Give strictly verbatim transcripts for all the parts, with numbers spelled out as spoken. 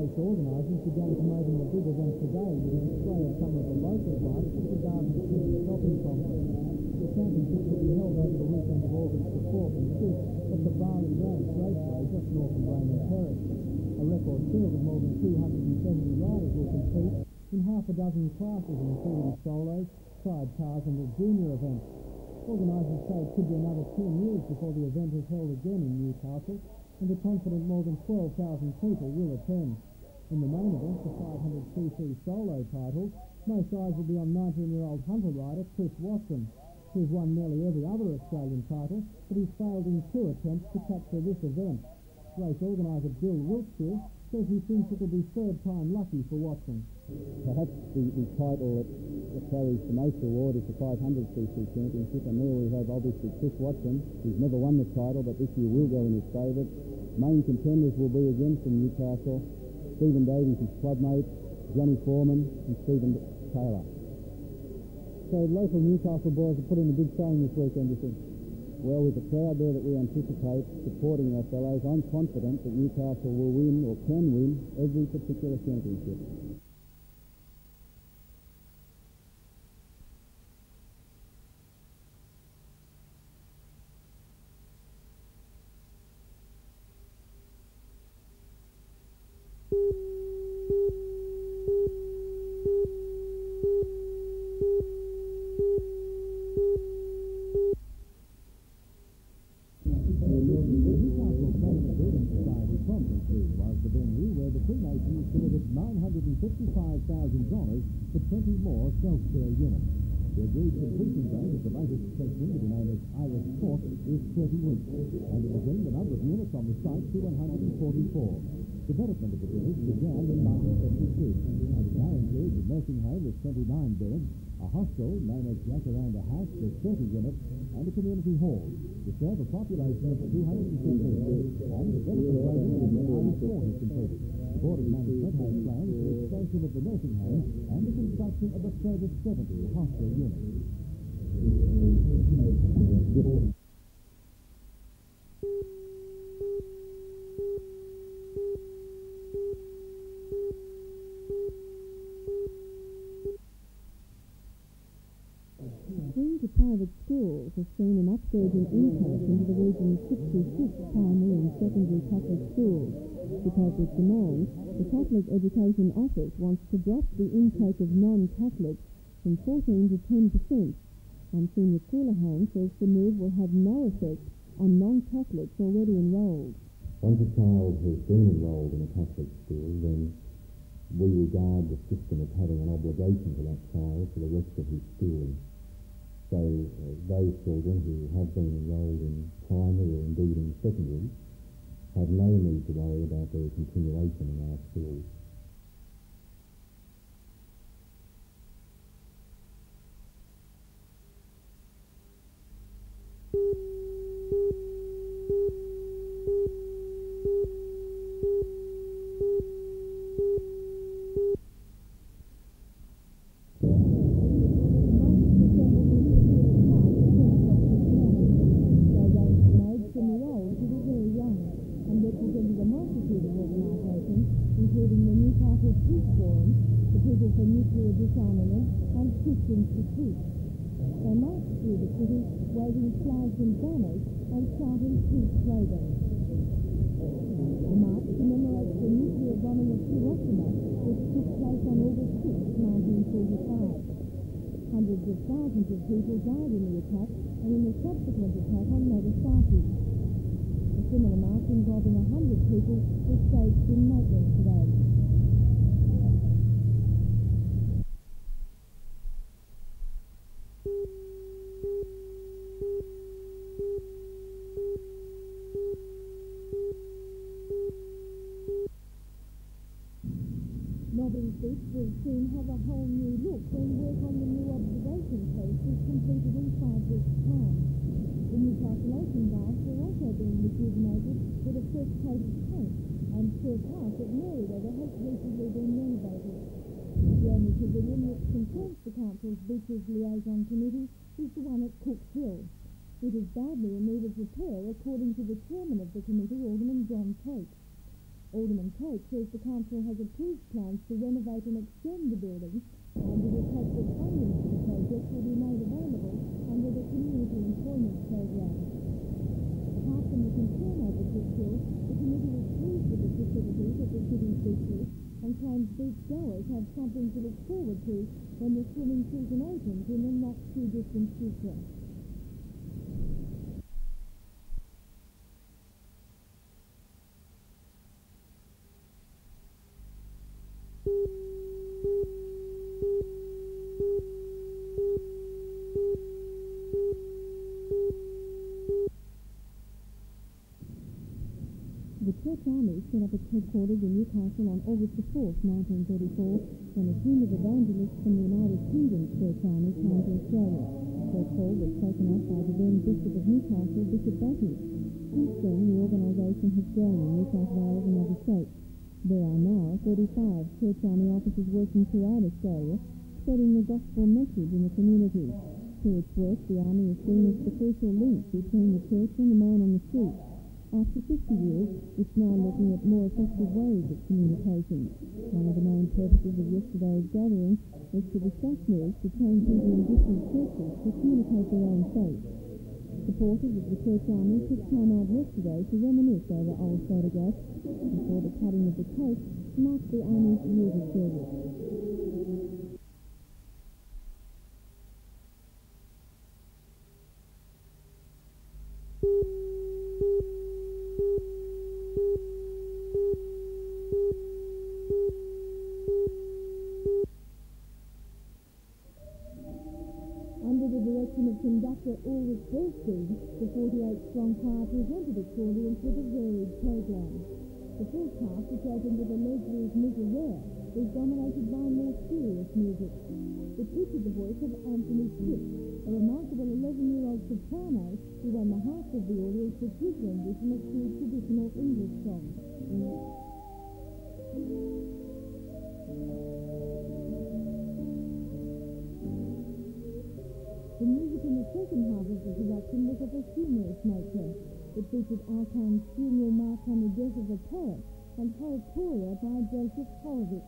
race organisers began promoting the big event today with a display of some of the local bikes at the Garden City shopping complex. The championship will be held over the weekend of August the fourth and fifth at the Barley Ranch Raceway just north of Raymond Terrace. A record field of more than two hundred seventy riders will compete in half a dozen classes, including solos, sidecars and the junior events. Organisers say it could be another ten years before the event is held again in Newcastle, and are confident more than twelve thousand people will attend. In the main event, the five hundred c c solo title, most eyes will be on nineteen-year-old hunter rider Chris Watson, who's won nearly every other Australian title, but he's failed in two attempts to capture this event. Race organiser Bill Wiltshire says he thinks it'll be third time lucky for Watson. Perhaps the, the title that, that carries the most reward is the five hundred c c championship, and there we have obviously Chris Watson, who's never won the title, but this year will go in his favour. Main contenders will be again from Newcastle, Stephen Davies, his clubmate, Johnny Foreman and Stephen Taylor. So local Newcastle boys are putting a big showing this weekend, you think? Well, with the crowd there that we anticipate supporting our fellows, I'm confident that Newcastle will win or can win every particular championship. nine hundred fifty-five thousand dollars for twenty more self-care units. The agreed completion date of the latest section, to be known as Iris Court, is thirty weeks, and it will bring the number of units on the site to one hundred forty-four. Development of the village began in nineteen seventy-two, and it now includes a nursing home with twenty-nine beds, a hostel known as Jacaranda House with thirty units, and a community hall to serve a population of two hundred fifteen, and the development program in Iris Court is completed. The Board of Management has plans for the expansion of the nursing home and the construction of a further seventy hostel units. Swing to private schools has seen an upsurge in intake into the region's sixty-six primary and secondary Catholic schools. To cope with demand, the Catholic Education Office wants to drop the intake of non-Catholics from fourteen to ten percent. Monsignor Coulihan says the move will have no effect on non-Catholics already enrolled. Once a child has been enrolled in a Catholic school, then we regard the system as having an obligation to that child for the rest of his schooling. So uh, those children who have been enrolled in primary or indeed in secondary have no need to worry about their continuation in our schools. They marched through the city, waving flags and banners and shouting peace slogans. The march commemorates the nuclear bombing of Hiroshima, which took place on August sixth, nineteen forty-five. Hundreds of thousands of people died in the attack and in the subsequent attack on Nagasaki. A similar march involving a hundred people was staged in Maitland today. Robin Beach will soon have a whole new look when work on the new observation post is completed in five weeks' time. The Newcastle Ocean Baths are also being rejuvenated with a fresh coat of paint, and Surf House at Merewether has recently been renovated. The only pavilion which concerns the Council's Beaches Liaison Committee is the one at Cook's Hill. It is badly in need of repair, according to the chairman of the committee, Alderman John Tate. Alderman Coates says the council has approved plans to renovate and extend the building, and it is hoped that funding for the project will be made available under the Community Employment Program. Apart from the concern over Brookhill, the committee was pleased with the facilities at the city's beaches and claims beachgoers have something to look forward to when the swimming season opens in the not-too-distant future. The Church Army set up its headquarters in Newcastle on August the fourth, nineteen thirty-four, when a team of evangelists from the United Kingdom's Church Army came to Australia. Their call was taken up by the then Bishop of Newcastle, Bishop Batty. Since then, the organisation has grown in New South Wales and other states. There are now thirty-five Church Army officers working throughout Australia, spreading the gospel message in the community. Through its work, the Army is seen as the crucial link between the church and the man on the street. After fifty years, it's now looking at more effective ways of communication. One of the main purposes of yesterday's gathering was to discuss moves to train people in different churches to communicate their own faith. Supporters of the Church Army took time out yesterday to reminisce over old photographs before the cutting of the cake to mark the Army's years of service. Under the direction of conductor Ulrich Goldstein, the forty-eight strong choir presented its audience with a varied program. The first half, which opened with a Leslie's Miserere, was dominated by more serious music. It featured the voice of Anthony Tripp, a remarkable eleven-year-old soprano who won the hearts of the audience with his rendition of two traditional English songs. The music in the second half of the production was of a humorous nature. It featured Alcan's funeral march on the death of a poet and Horatoria by Joseph Horowitz.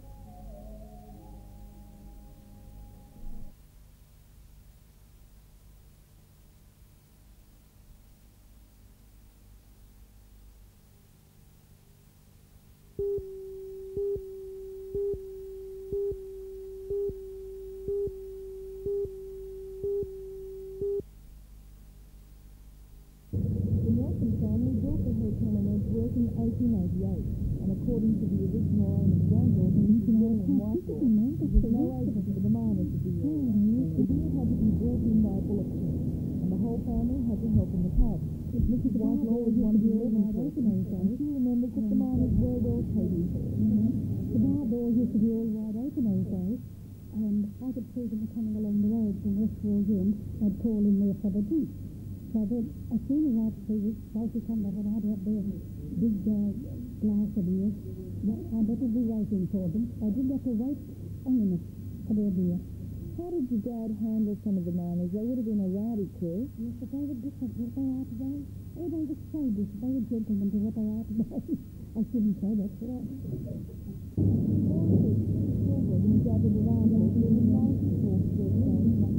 eighteen eighty-eight, and according to the original owner's granddaughter, Missus William Whitehall, there was no agent for the miners of the area. The deer had to be brought in by bullock team, and the whole family had to help in the pub. Missus Whitehall was one of the wide openings, and she remembers that the miners were well catered for. The bar doors used to be all wide open those days, and I could see them coming along the road from West Walls-End. I'd call in there for the tea. So then, as soon as I'd see this, they'd come back and I'd have their big uh, glass of beer. I'd have to be waiting for them. I didn't have to wait a minute for their beer. How did your dad handle some of the miners? They would have been a rowdy crew. Yes, but they were different to what they are today. Oh, they were so different. They were gentlemen to what they are today. I shouldn't say that, should I? Children who gathered around her during the night before birthday.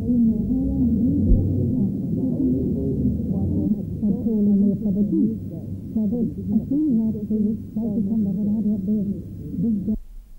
I'd call in there for the tea. So then, as soon as I'd see it, they'd come back and I'd have their big glass.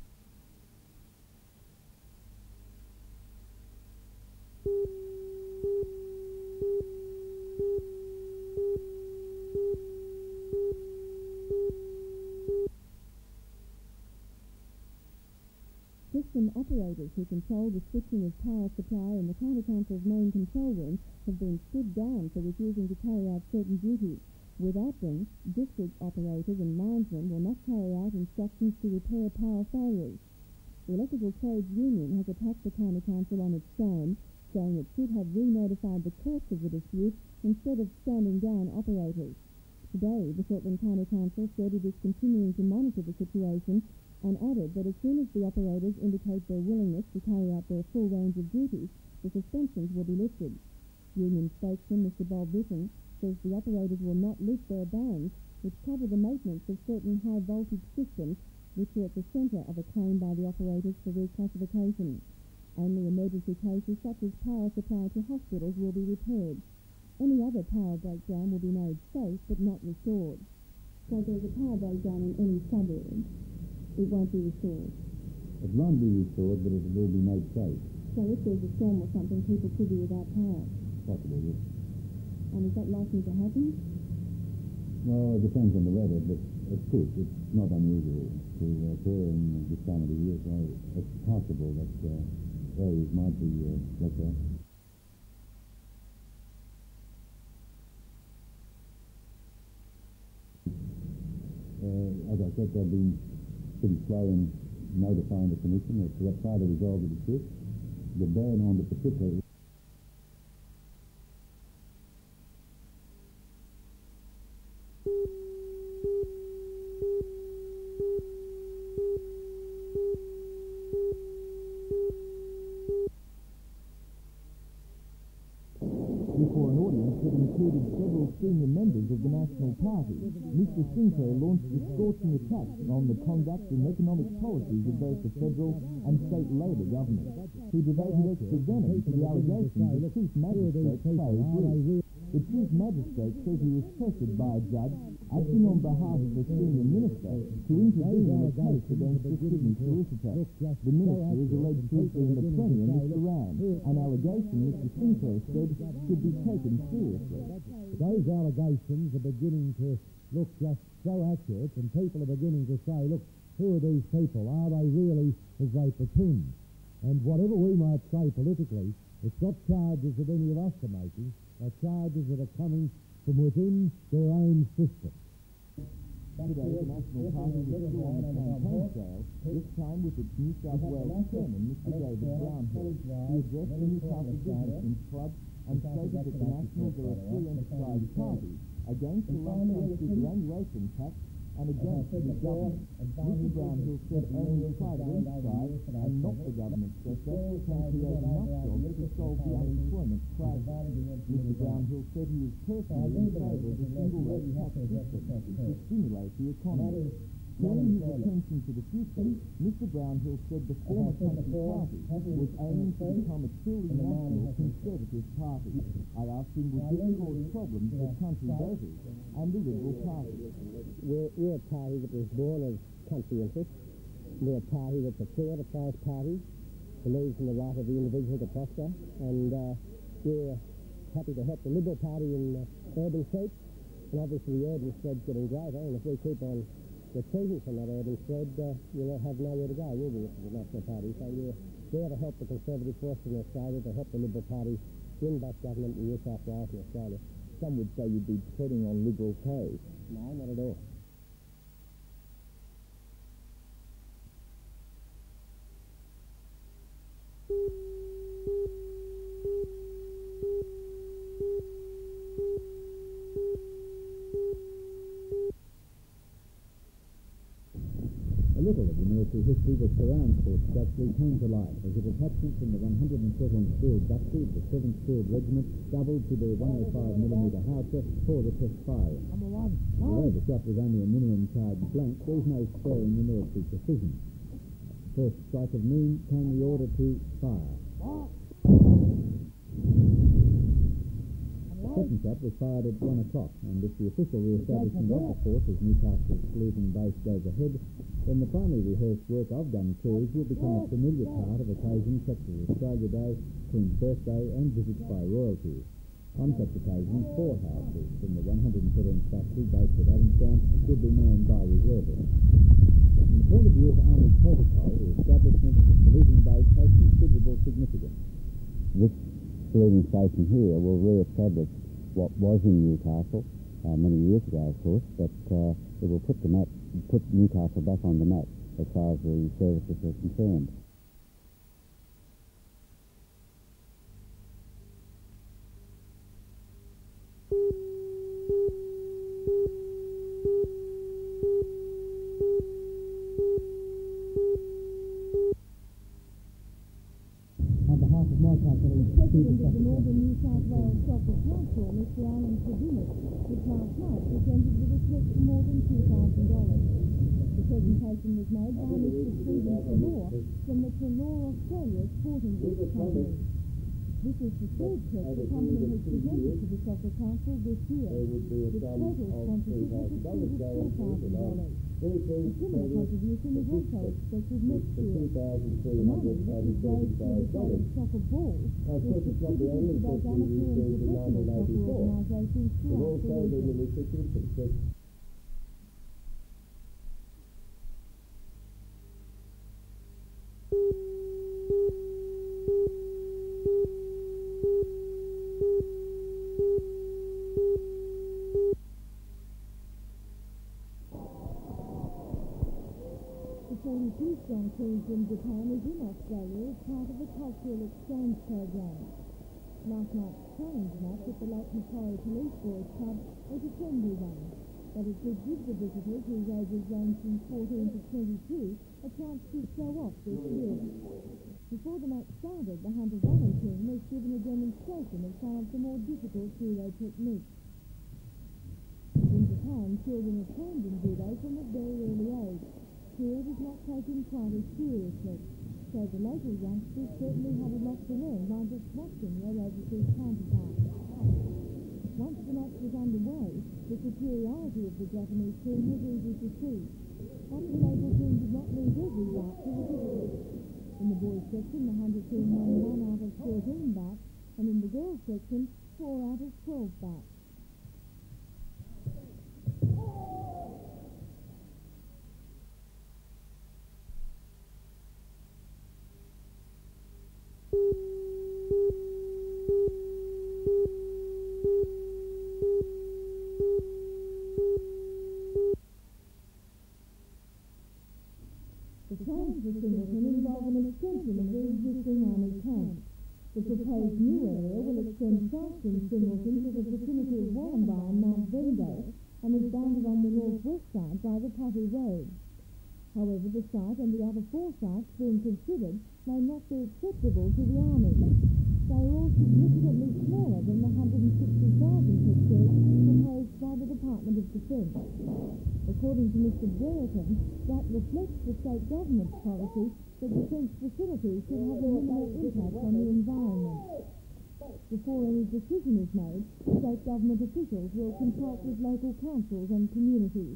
System operators who control the switching of power supply in the County Council's main control room have been stood down for refusing to carry out certain duties. Without them, district operators and linesmen will not carry out instructions to repair power failures. The Electrical Trades Union has attacked the County Council on its stand, saying it should have re-notified the courts of the dispute instead of standing down operators. Today, the Shortland County Council said it is continuing to monitor the situation and added that as soon as the operators indicate their willingness to carry out their full range of duties, the suspensions will be lifted. Union spokesman Mister Bob Britton says the operators will not lift their bans, which cover the maintenance of certain high-voltage systems, which are at the centre of a claim by the operators for reclassification. Only emergency cases such as power supply to hospitals will be repaired. Any other power breakdown will be made safe but not restored. So if there's a power breakdown in any suburb, it won't be restored. It won't be restored, but it will be made safe. So if there's a storm or something, people could be without power. Possibly, yes. And is that likely to happen? Well, it depends on the weather, but it could. It's not unusual to occur in this time of the year, so it's possible that uh, areas might be uh, like that. Uh, as I said, they've been pretty slow in notifying the Commission as to what try to resolve the dispute. The ban on the particular before an audience that included several senior members of the National Party. Mister Sinclair launched a scorching attack on the conduct and economic policies of both the federal and state Labor government. He devoted extra venom to the allegations of Chief Magistrate Torres. The Chief Magistrate says he was pressured by a judge acting on behalf of a senior minister to intervene in a case against the Sydney solicitor. The minister is alleged to have been the Premier, Mister Ram, an allegation Mister Sinclair said should be taken seriously. Those allegations are beginning to look just so accurate, and people are beginning to say, look, who are these people? Are they really as they pretend? And whatever we might say politically, it's not charges that any of us are making, they're charges that are coming from within their own system. Today, the National Party was still on the campaign trail, this time with its New South Wales chairman, Mister David Brownhill. He addressed the Newcastle businessmen's club and stated that the Nationals are a free enterprise party against the lump-sum superannuation tax and against the government. Mister Brownhill said only private enterprise and not the government sector can create enough jobs to solve the unemployment crisis. Mister Brownhill said he is personally in favour of a single rate tax system to stimulate the economy. Turning his attention to the future, Mister Brownhill said the former country party was aiming to become a truly national conservative party. I asked him would this cause problems for country voters and the Liberal Party. We're, we're a party that was born of country interests. We're a party that's a free enterprise party, believes in the right of the individual to prosper, and uh, we're happy to help the Liberal Party in uh, urban seats. And obviously the urban spread's getting greater, and if we keep on retreating from that urban spread, uh, we'll have nowhere to go, will we, as the National Party? So we're there to help the Conservative force in Australia, to help the Liberal Party win back government in New South Wales and Australia. Some would say you'd be treading on Liberal toes. No, not at all. A little of the military history that surrounds Fort Strait came to light as a detachment from the one hundred thirteenth Field Battery of the seventh Field Regiment doubled to their one oh five millimeter howitzer for the test firing. Although the shot was only a minimum charge blank, there was no sparing the military precision. First strike of noon came the order to fire. The second shot was fired at one o'clock, and if the official re-establishment of the fort as Newcastle's saluting base goes ahead, then the primary rehearsed work of gun crews will become a familiar part of occasions such as Australia Day, Queen's Birthday, and visits by royalty. On such occasions, four houses from the one hundred thirteenth Battery based at Adamstown would be manned by reservists. From the point of view of Army protocol, the establishment of the saluting base has considerable significance. This saluting station here will re-establish what was in Newcastle uh, many years ago, of course, but uh, it will put the map, put Newcastle back on the map as far as the services are concerned. On behalf of my company, President of the Northern New South Wales Shelter Council, Mister Alan Tribunus, last night presented with a cheque for more than two thousand dollars. The presentation was made by Mister Stephen Torres from the Torres Australia Sporting Goods Company. This is the third cheque the company has presented to the Soccer Council this year. The total sponsorship has exceeded four thousand dollars. A similar contribution is also expected next year. The money, which is raised through the sale of soccer balls, is distributed to both amateur and professional soccer organisations throughout the region. The forty-two strong team from Japan is in Australia as part of the cultural exchange program. Last night's challenge match at the Lake Macquarie Police Boys Club was a friendly one, but it did give the visitors, whose ages range from fourteen to twenty-two, a chance to show off their skills. Before the match started, the Hunter Valley team was given a demonstration of some of the more difficult judo techniques. In Japan, children are trained in judo from a very early age. Here it is not taken quite as seriously, so the local youngsters certainly have a lot to learn by just watching their overseas counterparts. Once the match was underway, the superiority of the Japanese team was easy to see, but the local team did not lose every bout to the visitors. In the boys section, the Hunter team won one out of thirteen bouts, and in the girls section, four out of twelve bouts. The plans for Singleton involve an extension of the existing Army camp. The proposed new area will extend south from Singleton to the vicinity of Wollongbar and Mount Bendigo and is bounded on the northwest side by the Putty Road. However, the site and the other four sites being considered may not be acceptable to the Army. They are all significantly smaller than the one hundred sixty thousand hectares proposed by the Department of Defence. According to Mister Brereton, that reflects the state government's policy that defence facilities should have a minimal impact on the environment. Before any decision is made, state government officials will consult with local councils and communities.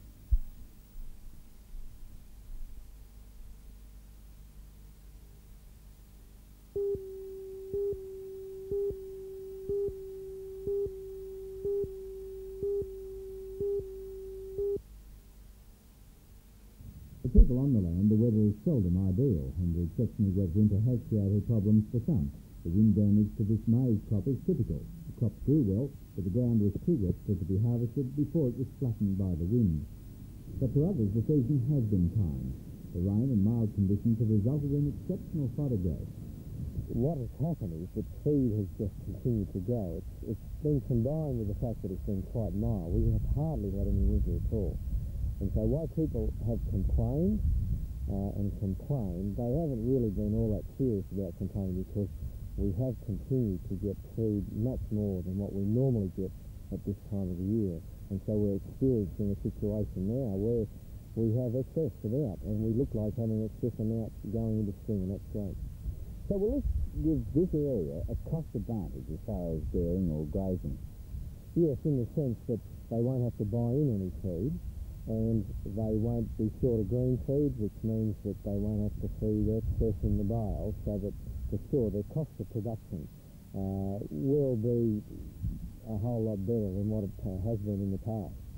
For people on the land, the weather is seldom ideal, and the exceptionally wet winter has created problems for some. The wind damage to this maize crop is typical. The crop grew well, but the ground was too wet for it to be harvested before it was flattened by the wind. But to others, the season has been kind. The rain and mild conditions have resulted in exceptional fodder growth. What has happened is that feed has just continued to grow. It's, it's been combined with the fact that it's been quite mild. We have hardly had any winter at all. And so while people have complained uh, and complained, they haven't really been all that serious about complaining, because we have continued to get feed much more than what we normally get at this time of the year. And so we're experiencing a situation now where we have excess amount, and we look like having excess amount going into spring, and that's great. So will this give this area a cost advantage as far as dairying or grazing? Yes, in the sense that they won't have to buy in any feed, and they won't be short of green feed, which means that they won't have to feed excess in the bale, so that for sure their cost of production uh, will be a whole lot better than what it uh, has been in the past.